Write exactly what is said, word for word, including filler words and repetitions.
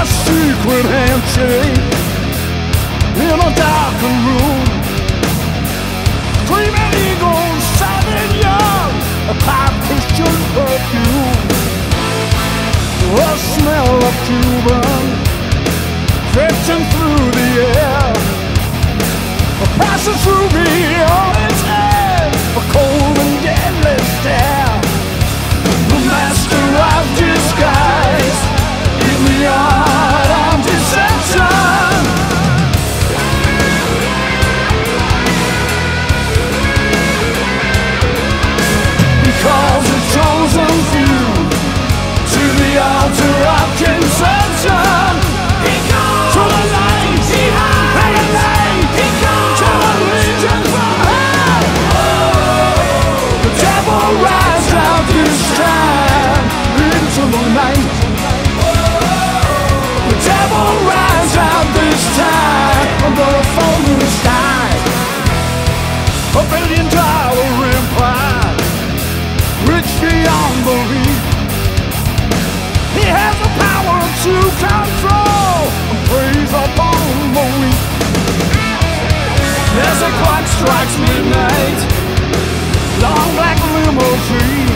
secret handshake in a darkened room. Screaming eagles, sounding young, a cloud Christian perfume. A smell of Cuban drifting through the air, passes through me on its head, a cold and deadly stare. The master of disguise in the art of deception. He calls the chosen few to the altar of conception. He calls to the light, he hides, and the light. He calls to the legion from hell. The devil rides out this time into the night. The devil rides out this time under a falling sky. A billion dollar empire, rich beyond belief. He has the power to control and praise upon the weak. As the clock strikes midnight, long black limousine